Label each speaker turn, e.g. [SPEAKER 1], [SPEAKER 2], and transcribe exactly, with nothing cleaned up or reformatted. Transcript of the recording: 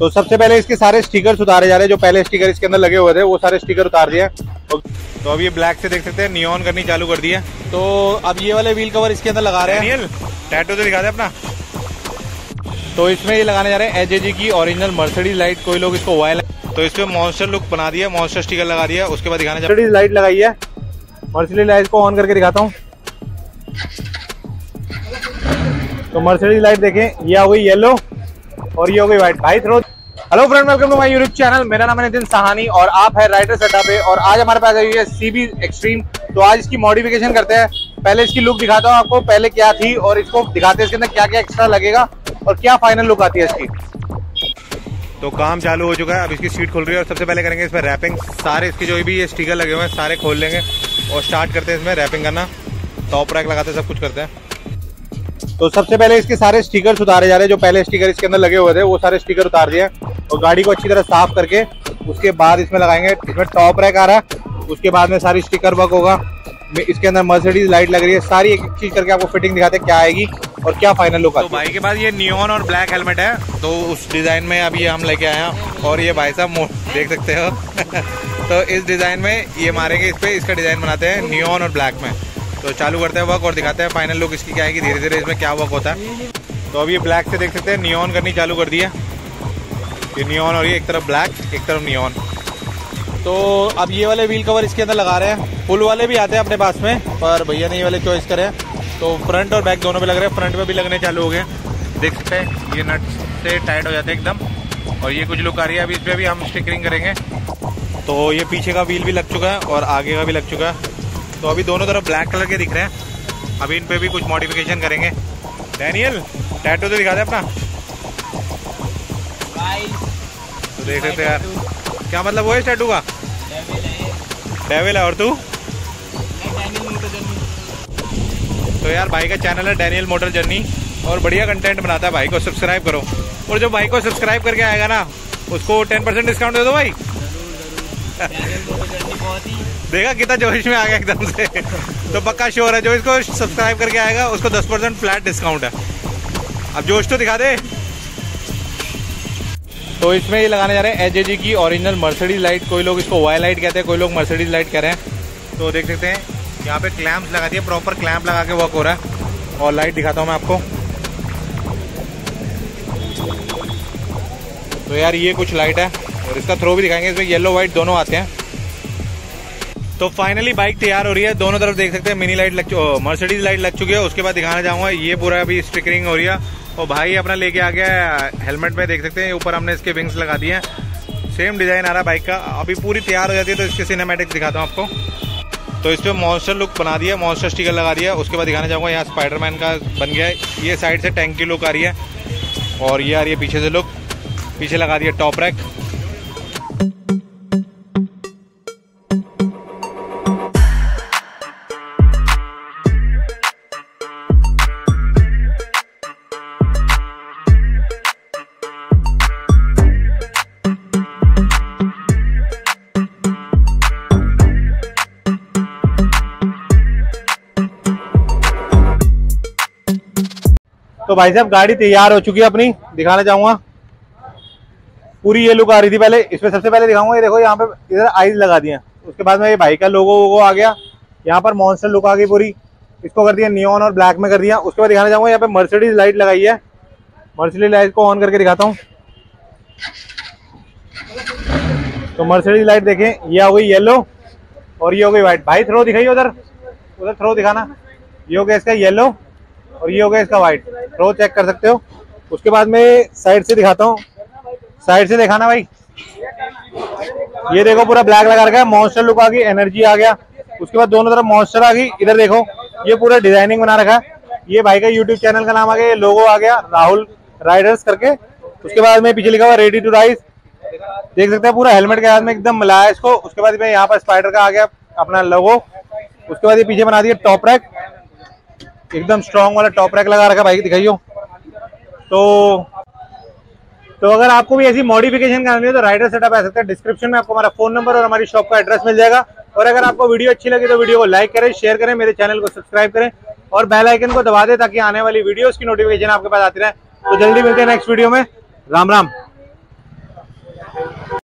[SPEAKER 1] तो सबसे पहले इसके सारे स्टिकर्स उतारे जा रहे हैं। जो पहले स्टिकर इसके अंदर लगे हुए थे वो सारे स्टिकर उतार दिए। तो अब ये ब्लैक से देख सकते हैं नियॉन करनी चालू कर दी है। तो अब ये वाले व्हील कवर इसके अंदर लगा रहे हैं। टैटू तो दिखा दे अपना। तो इसमें ये लगाने जा रहे हैं एजेजी की ओरिजिनल मर्सिडीज लाइट। कोई लोग इसको वायल, तो इसमें मॉन्स्टर लुक बना दिया, मॉन्स्टर स्टिकर लगा दिया। उसके बाद दिखाने मर्सिडीज लाइट लगाई है। मर्सिडीज लाइट को ऑन करके दिखाता हूँ। तो मर्सिडीज लाइट देखें, ये हो गई येलो और ये हो गई व्हाइट। भाई throw. Hello friend, welcome to my YouTube channel. मेरा नाम है नितिन साहानी और आप है राइडर्स अड्डा पे। और आज हमारे पास आई हुई है सीबी एक्सट्रीम। तो आज इसकी मॉडिफिकेशन करते हैं। पहले इसकी लुक दिखाता हूँ आपको, पहले क्या थी और इसको दिखाते हैं इसके अंदर क्या क्या एक्स्ट्रा लगेगा और क्या फाइनल लुक आती है इसकी। तो काम चालू हो चुका है, अब इसकी सीट खुल रही है और सबसे पहले करेंगे इसमें रैपिंग। सारे इसके जो भी ये स्टिकर लगे हुए हैं सारे खोल लेंगे और स्टार्ट करते हैं इसमें रैपिंग करना। टॉप रैक लगाते सब कुछ करते हैं। तो सबसे पहले इसके सारे स्टिकर्स उतारे जा रहे हैं। जो पहले स्टिकर इसके अंदर लगे हुए थे वो सारे स्टिकर उतार दिए और गाड़ी को अच्छी तरह साफ करके उसके बाद इसमें लगाएंगे। इसमें टॉप रैक आ रहा है, उसके बाद में सारी स्टिकर वर्क होगा। इसके अंदर मर्सिडीज लाइट लग रही है। सारी एक एक चीज करके आपको फिटिंग दिखाते हैं क्या आएगी और क्या फाइनल लुक आती है। तो भाई के पास ये नियॉन और ब्लैक हेलमेट है, तो उस डिजाइन में अभी हम लेके आए हैं। और ये भाई साहब देख सकते हो तो इस डिजाइन में ये मारेंगे, इस पे इसका डिजाइन बनाते हैं नियॉन और ब्लैक में। तो चालू करते हैं वर्क और दिखाते हैं फाइनल लुक इसकी क्या आएगी। धीरे धीरे इसमें क्या वर्क होता है। तो अब ये ब्लैक से देख सकते हैं नियॉन करनी चालू कर दी है। ये नियॉन और ये एक तरफ ब्लैक एक तरफ नियॉन। तो अब ये वाले व्हील कवर इसके अंदर लगा रहे हैं। फुल वाले भी आते हैं अपने पास में, पर भैया ने ये वाले चॉइस करे। तो फ्रंट और बैक दोनों पे लग रहे हैं। फ्रंट में भी लगने चालू हो गए, देख सकते हैं। ये नट से टाइट हो जाते हैं एकदम। और ये कुछ लुक आ रही है। अभी इस पर भी हम स्टिकरिंग करेंगे। तो ये पीछे का व्हील भी लग चुका है और आगे का भी लग चुका है। तो अभी दोनों तरफ ब्लैक कलर के दिख रहे हैं। अभी इन पे भी कुछ मॉडिफिकेशन करेंगे। डैनियल टैटू तो दिखा दे अपना। तो देख सकते यार, क्या मतलब वो है टैटू का? डेविल है। और तू? तो यार भाई का चैनल है डैनियल मोटर जर्नी और बढ़िया कंटेंट बनाता है। भाई को सब्सक्राइब करो और जो भाई को सब्सक्राइब करके आएगा ना उसको टेन परसेंट डिस्काउंट दे दो भाई। देखा कितना जोश में आ गया एकदम से। तो पक्का श्योर है जो इसको सब्सक्राइब करके आएगा उसको दस परसेंट फ्लैट डिस्काउंट है। अब जोश तो दिखा दे। तो इसमें ये लगाने जा रहे हैं एजेजी की ओरिजिनल मर्सिडीज लाइट। कोई लोग इसको वाई लाइट कहते हैं, कोई लोग मर्सिडीज लाइट कह रहे हैं। तो देख सकते हैं यहाँ पे क्लैंप्स लगा दिए, प्रॉपर क्लैंप लगा के वर्क हो रहा है। और लाइट दिखाता हूँ मैं आपको। तो यार ये कुछ लाइट है और इसका थ्रो भी दिखाएंगे। इसमें येलो व्हाइट दोनों आते हैं। तो फाइनली बाइक तैयार हो रही है। दोनों तरफ देख सकते हैं मिनी लाइट लग, मर्सिडीज लाइट लग चुकी है। उसके बाद दिखाना चाहूंगा ये पूरा अभी स्टिकरिंग हो रही है। और भाई अपना लेके आ गया हेलमेट में, देख सकते हैं ऊपर हमने इसके विंग्स लगा दिए हैं। सेम डिजाइन आ रहा है बाइक का। अभी पूरी तैयार हो जाती है तो इसके सिनेमैटिक्स दिखाता हूँ आपको। तो इस पर मॉन्स्टर लुक बना दिया, मॉन्स्टर स्टिकर लगा दिया। उसके बाद दिखाना चाहूंगा यहाँ स्पाइडरमैन का बन गया है। ये साइड से टैंक की लुक आ रही है और ये आ रही है पीछे से लुक। पीछे लगा दिया टॉप रैक। तो भाई साहब गाड़ी तैयार हो चुकी है अपनी, दिखाना चाहूंगा। पूरी ये लुक आ रही थी पहले। इसमें सबसे पहले दिखाऊंगा, ये देखो यहाँ पे इधर आइज लगा दिए। उसके बाद में ये भाई का लोगो वोगो आ गया। यहाँ पर मॉन्स्टर लुक आ गई पूरी। इसको कर दिया नियॉन और ब्लैक में कर दिया। उसके बाद दिखाना चाहूंगा यहाँ पे मर्सिडीज लाइट लगाई है। मर्सिडीज लाइट को ऑन करके दिखाता हूँ। तो मर्सिडीज लाइट देखें, ये हो गई येलो और ये हो गई व्हाइट। भाई थ्रो दिखाइए उधर, उधर थ्रो दिखाना। ये हो गया इसका येलो और ये हो गया इसका व्हाइट। थ्रो चेक कर सकते हो। उसके बाद में साइड से दिखाता हूँ। साइड से दिखाना भाई। ये देखो पूरा ब्लैक लगा रखा है। मॉन्स्टर लुक आ गई, एनर्जी आ गया। उसके बाद दोनों तरफ मॉन्स्टर आ गई। इधर देखो ये पूरा डिजाइनिंग बना रखा है। ये भाई का यूट्यूब चैनल का नाम आ गया। ये लोगो आ गया राहुल राइडर्स करके। उसके बाद में पीछे लिखा हुआ रेडी टू राइड। देख सकते हैं पूरा हेलमेट के हाथ में एकदम मिलाया इसको। उसके बाद में यहाँ पर स्पाइडर का आ गया अपना लोगो। उसके बाद ये पीछे बना दिया टॉप रैक, एकदम स्ट्रॉन्ग वाला टॉप रैक लगा रखा भाई, दिखाइयो। तो तो अगर आपको भी ऐसी मॉडिफिकेशन करनी है तो राइडर्स अड्डा पे आ सकते हैं। डिस्क्रिप्शन में आपको हमारा फोन नंबर और हमारी शॉप का एड्रेस मिल जाएगा। और अगर आपको वीडियो अच्छी लगी तो वीडियो को लाइक करें, शेयर करें, मेरे चैनल को सब्सक्राइब करें और बेल आइकन को दबा दें ताकि आने वाली वीडियोस की नोटिफिकेशन आपके पास आती रहे। तो जल्दी मिलते हैं नेक्स्ट वीडियो में। राम राम।